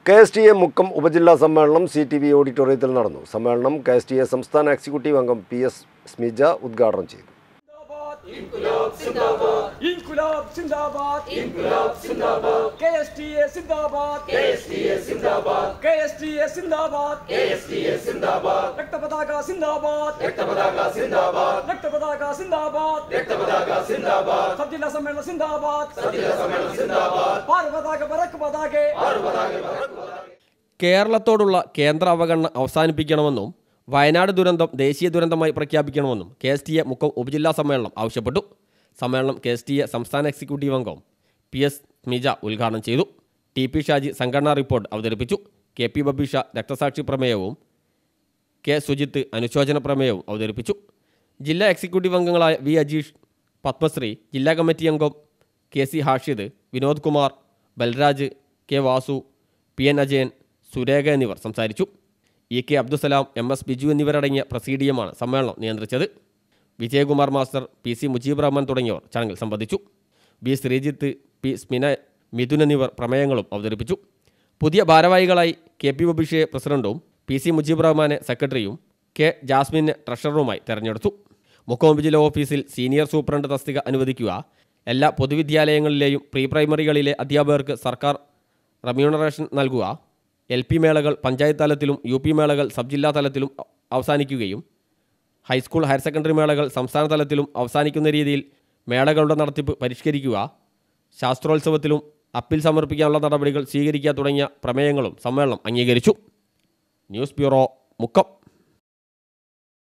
KSTA Mukkam ഉപജില്ലാ സമ്മേളനം CTV ഓഡിറ്റോറിയത്തിൽ നടന്നു. സമ്മേളനം KSTA സംസ്ഥാന എക്സിക്യൂട്ടീവ് അംഗം PS സ്മിജ ഉദ്ഘാടനം ചെയ്തു. ഇൻകുലാബ് സിന്ദാബാദ് ഇൻകുലാബ് സിന്ദാബാദ് ഇൻകുലാബ് സിന്ദാബാദ് KSTA സിന്ദാബാദ് KSTA സിന്ദാബാദ് KSTA സിന്ദാബാദ് KSTA സിന്ദാബാദ് രക്തപതാക സിന്ദാബാദ് രക്തപതാക സിന്ദാബാദ് രക്തപതാക സിന്ദാബാദ് രക്തപതാക സിന്ദാബാദ് സബ്ജില്ലാ സമ്മേളനം സിന്ദാബാദ് സബ്ജില്ലാ സമ്മേളനം സിന്ദാബാദ് ഭാരതപതാക ബറക് പതാകെ ഭാരതപതാക ബറക് പതാകെ കേരളത്തോടുള്ള കേന്ദ്ര അവഗണന അവസാനിപ്പിക്കണമെന്നും വയനാട് ദുരന്തം ദേശീയ ദുരന്തമായി പ്രഖ്യാപിക്കണമെന്നും KSTA മുക്കം ഉപജില്ലാ സമ്മേളനം ആവശ്യപ്പെട്ടു. സമ്മേളനം KSTA സംസ്ഥാന എക്സിക്യൂട്ടീവ് അംഗം PS സ്മിജ ഉദ്ഘാടനം ചെയ്തു. TP ഷാജി സംഘടനാ റിപ്പോർട്ട് അവതരിപ്പിച്ചു. KP ബബീഷ രക്തസാക്ഷി പ്രമേയവും K സുജിത്ത് അനുശോചന പ്രമേയവും അവതരിപ്പിച്ചു. ജില്ലാ എക്സിക്യൂട്ടീവ് അംഗങ്ങളായ V അജീഷ്, പത്മശ്രീ, ജില്ലാ കമ്മിറ്റി അംഗം KC Hashid, Vinod Kumar, Balraj, K Vasu, PN Ajayan, Surekha എന്നിവർ സംസാരിച്ചു. EK അബ്ദുസലാം, MS ബിജു എന്നിവരടങ്ങിയ പ്രസീഡിയമാണ് സമ്മേളനം നിയന്ത്രിച്ചത്. വിജയകുമാർ മാസ്റ്റർ, PC മുജീബ് റഹ്മാൻ തുടങ്ങിയവർ ചടങ്ങിൽ സംബന്ധിച്ചു. B ശ്രീജിത്ത്, P സ്മിന, മിഥുൻ എന്നിവർ പ്രമേയങ്ങളും അവതരിപ്പിച്ചു. പുതിയ ഭാരവാഹികളായി KP ബബീഷയെ പ്രസിഡന്റും PC മുജീബ് റഹ്മാനെ സെക്രട്ടറിയും K ജാസ്മിനെ ട്രഷററുമായി തെരഞ്ഞെടുത്തു. മുക്കം ഉപജില്ലാ ഓഫീസിൽ സീനിയർ സൂപ്രണ്ട് തസ്തിക അനുവദിക്കുക, എല്ലാ പൊതുവിദ്യാലയങ്ങളിലെയും പ്രീ പ്രൈമറികളിലെ അധ്യാപകർക്ക് സർക്കാർ റെമ്യൂണറേഷൻ നൽകുക, LP മേളകൾ പഞ്ചായത്ത് തലത്തിലും UP മേളകൾ സബ് ജില്ലാ തലത്തിലും അവസാനിക്കുകയും ഹൈസ്കൂൾ ഹയർ സെക്കൻഡറി മേളകൾ സംസ്ഥാന തലത്തിലും അവസാനിക്കുന്ന രീതിയിൽ മേളകളുടെ നടത്തിപ്പ് പരിഷ്കരിക്കുക, ശാസ്ത്രോത്സവത്തിലും അപ്പീൽ സമർപ്പിക്കാനുള്ള നടപടികൾ സ്വീകരിക്കുക തുടങ്ങിയ പ്രമേയങ്ങളും സമ്മേളനം അംഗീകരിച്ചു. News bureau, Mukkam.